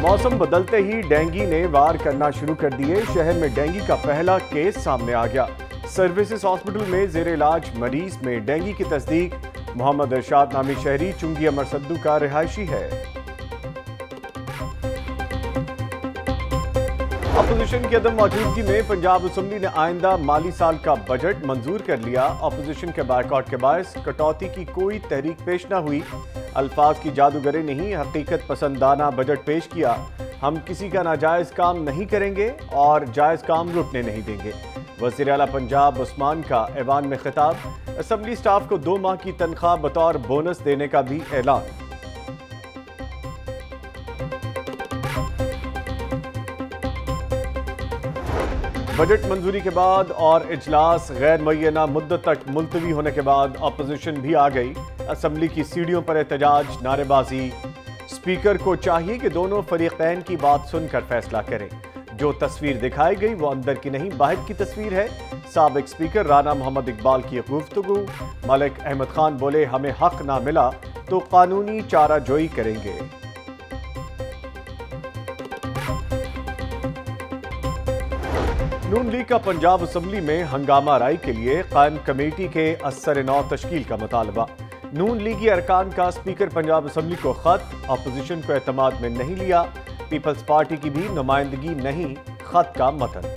मौसम बदलते ही डेंगू ने वार करना शुरू कर दिए। शहर में डेंगू का पहला केस सामने आ गया। सर्विसेज हॉस्पिटल में जेर इलाज मरीज में डेंगू की तस्दीक। मोहम्मद इरशाद नामी शहरी चुंगी अमर सद्दू का रिहायशी है। अपोजिशन की अदम मौजूदगी में पंजाब असेंबली ने आइंदा माली साल का बजट मंजूर कर लिया। अपोजिशन के बायकॉट के बायस कटौती की कोई तहरीक पेश न हुई। अल्फाज की जादूगरे नहीं, हकीकत पसंदाना बजट पेश किया। हम किसी का नाजायज काम नहीं करेंगे और जायज काम रुकने नहीं देंगे। वज़ीर आला पंजाब उस्मान का ऐवान में खिताब। असेंबली स्टाफ को 2 माह की तनख्वाह बतौर बोनस देने का भी ऐलान। बजट मंजूरी के बाद और इजलास गैर मुय्यना मुद्दत तक मुलतवी होने के बाद अपोजिशन भी आ गई। असेंबली की सीढ़ियों पर एहतजाज, नारेबाजी। स्पीकर को चाहिए कि दोनों फरीकैन की बात सुनकर फैसला करें। जो तस्वीर दिखाई गई वो अंदर की नहीं बाहर की तस्वीर है। साबिक स्पीकर राना मोहम्मद इकबाल की गुफ्तगू। मलिक अहमद खान बोले, हमें हक ना मिला तो कानूनी चारा जोई करेंगे। नून लीग का पंजाब असेंबली में हंगामा राई के लिए कायम कमेटी के असर-ए-नौ तश्कील का मुतालबा। नून लीगी अरकान का स्पीकर पंजाब असेंबली को खत। अपोजिशन को एतमाद में नहीं लिया। पीपल्स पार्टी की भी नुमाइंदगी नहीं। खत का मतन।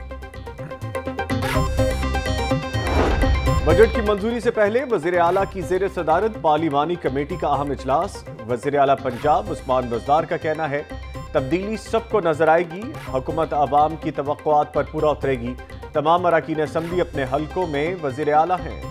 बजट की मंजूरी से पहले वज़ीर आला की जेर सदारत पार्लिमानी कमेटी का अहम इजलास। वज़ीर आला पंजाब उस्मान बज़दार का कहना है, तब्दीली सबको नजर आएगी। हुकूमत अवाम की तवक्कुआत पर पूरा उतरेगी। तमाम अरकान असेंबली अपने हलकों में वज़ीर आला हैं।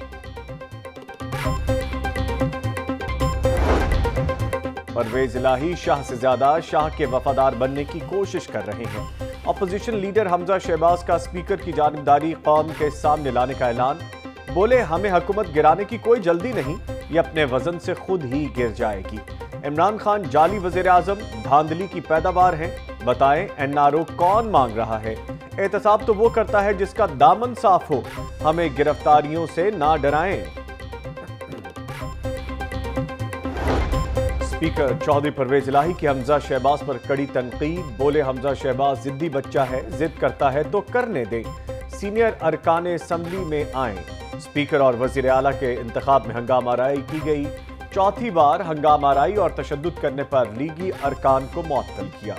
परवेज इलाही शाह से ज्यादा शाह के वफादार बनने की कोशिश कर रहे हैं। अपोजिशन लीडर हमजा शहबाज का स्पीकर की जानिबदारी कौम के सामने लाने का ऐलान। बोले, हमें हुकूमत गिराने की कोई जल्दी नहीं, ये अपने वजन से खुद ही गिर जाएगी। इमरान खान जाली वज़ीर आज़म धांधली की पैदावार हैं। बताएं, NRO कौन मांग रहा है? एहतसाब तो वो करता है जिसका दामन साफ हो। हमें गिरफ्तारियों से ना डराएं। स्पीकर चौधरी परवेज इलाही की हमजा शहबाज पर कड़ी तनकीद। बोले, हमजा शहबाज जिद्दी बच्चा है, जिद करता है तो करने दे। सीनियर अरकान असेंबली में आए। स्पीकर और वज़ीर आला के इंतखाब में हंगामा राई की गई। चौथी बार हंगामा राई और तशद्दुद करने पर लीगी अरकान को मुअत्तल किया।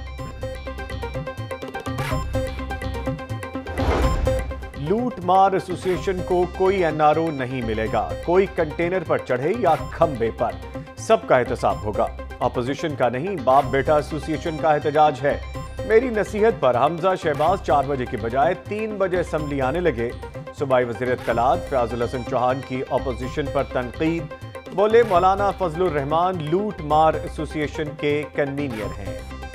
लूट मार एसोसिएशन को कोई NRO नहीं मिलेगा। कोई कंटेनर पर चढ़े या खंबे पर, सबका एहतसाब होगा। अपोजिशन का नहीं, बाप बेटा एसोसिएशन का एहतजाज है। मेरी नसीहत पर हमजा शहबाज 4 बजे के बजाय 3 बजे असेंबली आने लगे। सूबाई वज़ीर इत्तलात फयाजुल हसन चौहान की अपोजिशन पर तनकीद। बोले, मौलाना फजलुर रहमान लूट मार एसोसिएशन के कन्वीनियर हैं।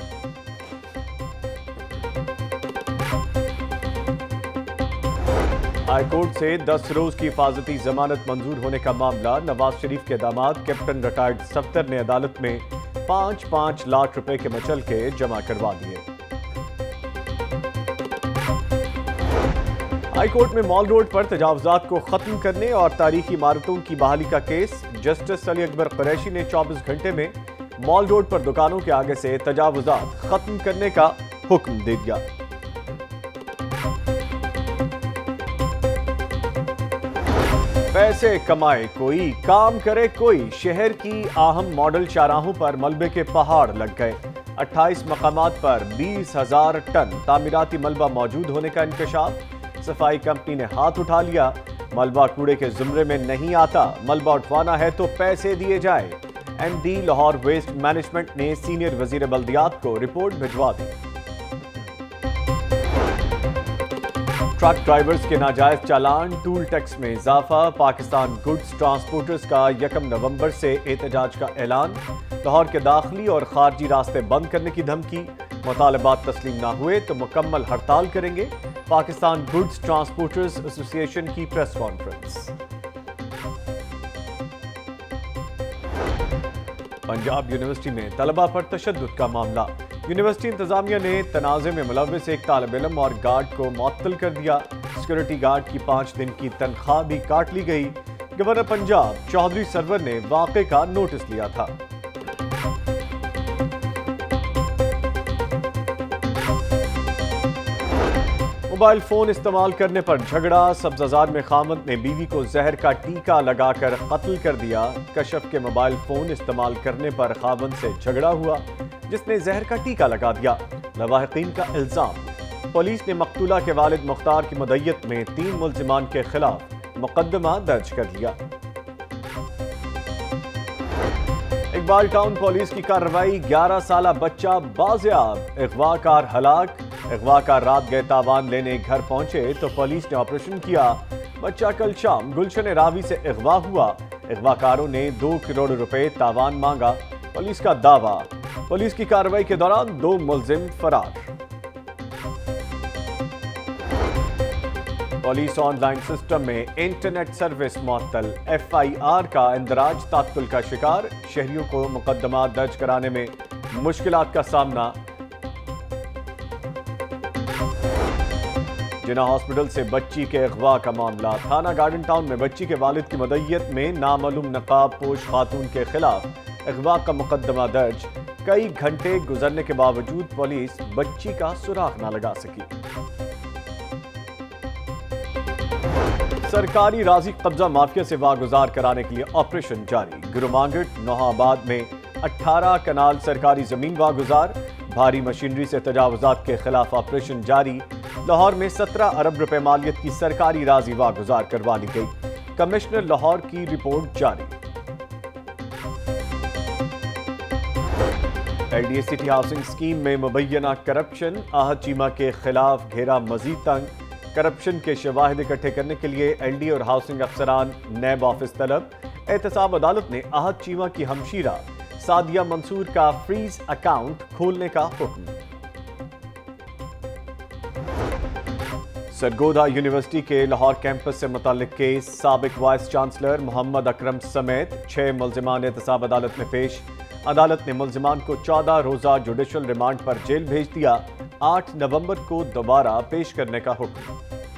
हाई कोर्ट से 10 रोज की हिफाजती जमानत मंजूर होने का मामला। नवाज शरीफ के दामाद कैप्टन रिटायर्ड सफ्तर ने अदालत में 5-5 लाख रुपए के मचलके जमा करवा दिए। हाई कोर्ट में मॉल रोड पर तजावुजात को खत्म करने और तारीखी इमारतों की बहाली का केस। जस्टिस अली अकबर कुरैशी ने 24 घंटे में मॉल रोड पर दुकानों के आगे से तजावुजात खत्म करने का हुक्म दे दिया। पैसे कमाए कोई, काम करे कोई। शहर की अहम मॉडल शाहराहों पर मलबे के पहाड़ लग गए। 28 मकामात पर 20,000 टन तामीराती मलबा मौजूद होने का इंकशाफ। सफाई कंपनी ने हाथ उठा लिया। मलबा कूड़े के जुमरे में नहीं आता। मलबा उठवाना है तो पैसे दिए जाए। MD लाहौर वेस्ट मैनेजमेंट ने सीनियर वजीर बल्दियात को रिपोर्ट भिजवा दी। ट्रक ड्राइवर्स के नाजायज चालान, टूल टैक्स में इजाफा। पाकिस्तान गुड्स ट्रांसपोर्टर्स का 1 नवंबर से एहतजाज का ऐलान। लाहौर के दाखिली और खारजी रास्ते बंद करने की धमकी। मुतालबात तस्लीम ना हुए तो मुकम्मल हड़ताल करेंगे। पाकिस्तान गुड्स ट्रांसपोर्टर्स एसोसिएशन की प्रेस कॉन्फ्रेंस। पंजाब यूनिवर्सिटी में तलबा पर तशद्दुद का मामला। यूनिवर्सिटी इंतजामिया ने तनाज़े में मुलव्विस एक तालिब इल्म और गार्ड को मुअत्तल कर दिया। सिक्योरिटी गार्ड की 5 दिन की तनख्वाह भी काट ली गई। गवर्नर पंजाब चौधरी सरवर ने वाक़े का नोटिस लिया था। موبائل فون استعمال کرنے پر جھگڑا، سبززار میں خاوند نے بیوی کو زہر کا ٹیکہ لگا کر قتل کر دیا۔ کشف کے موبائل فون استعمال کرنے پر خاوند سے جھگڑا ہوا جس نے زہر کا ٹیکہ لگا دیا، لواحقین کا الزام۔ پولیس نے مقتولہ کے والد مختار کی مدعیت میں 3 ملزمان کے خلاف مقدمہ درج کر لیا۔ اقبال ٹاؤن پولیس کی کارروائی، 11 سالہ بچہ بازیاب، اغوا کار ہلاک۔ اغوا کار رات گئے تاوان لینے گھر پہنچے تو پولیس نے آپریشن کیا۔ بچہ کل شام گلشن راوی سے اغوا ہوا۔ اغوا کاروں نے 2 کروڑ روپے تاوان مانگا، پولیس کا دعویٰ۔ پولیس کی کارروائی کے دوران 2 ملزم فرار۔ پولیس آن لائن سسٹم میں انٹرنیٹ سروس معطل، FIR کا اندراج تعطل کا شکار، شہریوں کو مقدمات درج کرانے میں مشکلات کا سامنا۔ جناح ہاسپٹل سے بچی کے اغوا کا معاملہ، تھانہ گارڈن ٹاؤن میں بچی کے والد کی مدعیت میں نامعلوم نقاب پوش خاتون کے خلاف اغوا کا مقدمہ درج۔ کئی گھنٹے گزرنے کے باوجود پولیس بچی کا سراغ نہ لگا سکی۔ سرکاری راضی قبضہ مافیا سے واگزار کرانے کے لیے آپریشن جاری، گرومانگٹ نوحہ آباد میں 18 کنال سرکاری زمین واگزار، بھاری مشینری سے تجاوزات کے خلاف آپریشن جاری۔ لاہور میں 17 ارب روپے مالیت کی سرکاری راضی واگزار کروا لی گئی، کمشنر لاہور کی رپورٹ جاری۔ LDA سٹی ہاؤسنگ اسکیم میں مبینہ کرپشن، آہت چیمہ کے خلاف گھیرا مزید تنگ، کرپشن کے شواہد اکٹھے کرنے کے لیے LDA اور ہاؤسنگ افسران NAB آفس طلب۔ احتساب عدالت نے آہت چیمہ کی ہمشیرہ سعدیہ منصور کا فریز اکاؤنٹ کھولنے کا حکم۔ سرگودھا یونیورسٹی کے لاہور کیمپس سے متعلق کیس، سابق وائس چانسلر محمد اکرم سمیت 6 ملزمان احتساب عدالت میں پیش۔ عدالت نے ملزمان کو 14 روزہ جوڈیشل ریمانڈ پر جیل بھیج دیا، 8 نومبر کو دوبارہ پیش کرنے کا حکم۔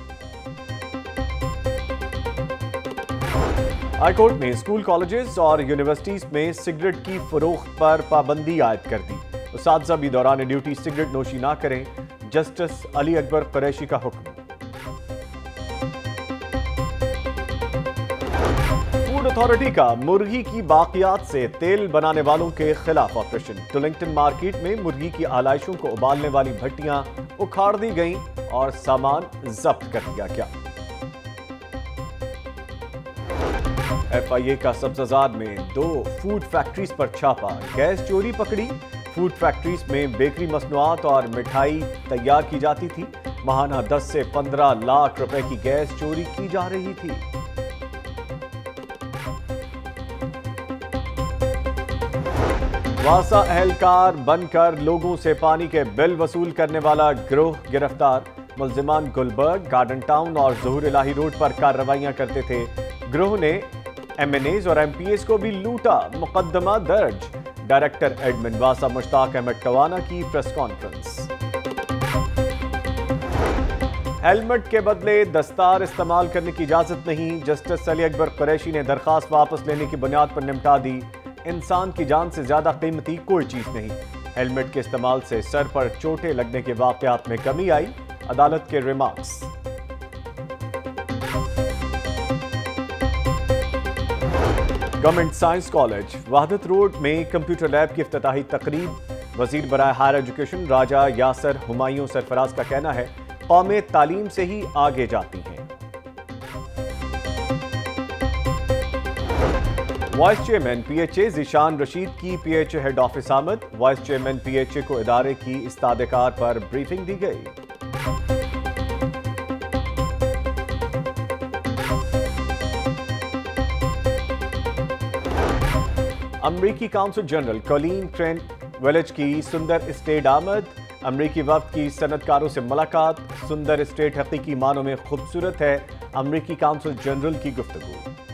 ہائی کورٹ نے اسکول، کالجز اور یونیورسٹیز میں سگریٹ کی فروخت پر پابندی عائد کر دی، اساتذہ بھی دوران ڈیوٹی سگریٹ نوشی نہ کریں، جسٹس علی اکبر قریشی کا حکم۔ فوڈ اتھارٹی کا مرغی کی باقیات سے تیل بنانے والوں کے خلاف آپریشن، ٹولنگٹن مارکیٹ میں مرغی کی آلائشوں کو ابالنے والی بھٹیاں اکھاڑ دی گئیں اور سامان ضبط کر لیا گیا۔ FIA کا سبززار میں 2 فوڈ فیکٹریز پر چھاپا، گیس چوری پکڑی۔ فوڈ فیکٹریز میں بیکری مصنوعات اور مٹھائی تیار کی جاتی تھی، ماہانہ 10 سے 15 لاکھ روپے کی گیس چوری کی جا رہی تھی۔ واسا اہلکار بن کر لوگوں سے پانی کے بل وصول کرنے والا گروہ گرفتار، ملزمان گلبرگ، گارڈن ٹاؤن اور ظہور الہی روڈ پر کارروائیاں کرتے تھے۔ گروہ نے MNAs اور MPAs کو بھی لوٹا، مقدمہ درج۔ ڈائریکٹر ایڈمن واسا مشتاق احمد ٹوانا کی پریس کانفرنس۔ ہیلمٹ کے بدلے دستار استعمال کرنے کی اجازت نہیں، جسٹس علی اکبر قریشی نے درخواست واپس لینے کی بنیاد پر نمٹا دی۔ انسان کی جان سے زیادہ قیمتی کوئی چیز نہیں۔ ہیلمٹ کے استعمال سے سر پر چوٹیں لگنے کے واقعات میں کمی آئی، عدالت کے ریمارکس۔ Government science college Wahdat road میں کمپیوٹر لیب کی افتتاحی تقریب، وزیر برائے ہائر ایجوکیشن راجہ یاسر ہمایوں سرفراز کا کہنا ہے قومیں تعلیم سے ہی آگے جاتی ہیں۔ Vice chairman PHA Zeeshan Rasheed کی PHA ہیڈ آفس آمد، وائس چیئرمین PHA کو ادارے کی استاد کار پر بریفنگ دی گئی۔ امریکی consul general Colleen Crenwelge کی سندر اسٹیٹ آمد، امریکی وفد کی صنعت کاروں سے ملاقات، سندر اسٹیٹ حقیقی معنوں میں خوبصورت ہے، امریکی کونسل جنرل کی گفتگو۔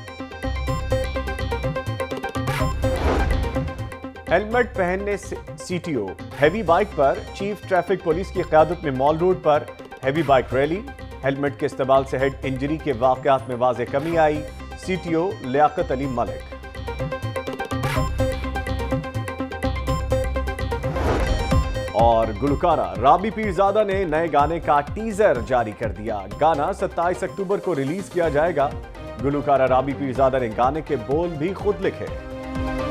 ہیلمٹ پہننے سے CTO، ہیوی بائک پر چیف ٹریفک پولیس کی قیادت میں مال روڈ پر ہیوی بائک ریلی، ہیلمٹ کے استعمال سے ہیڈ انجری کے واقعات میں واضح کمی آئی، CTO لیاقت علی ملک۔ اور گلوکارہ رابی پیرزادہ نے نئے گانے کا ٹیزر جاری کر دیا۔ گانا 27 اکتوبر کو ریلیز کیا جائے گا۔ گلوکارہ رابی پیرزادہ نے گانے کے بول بھی خود لکھے۔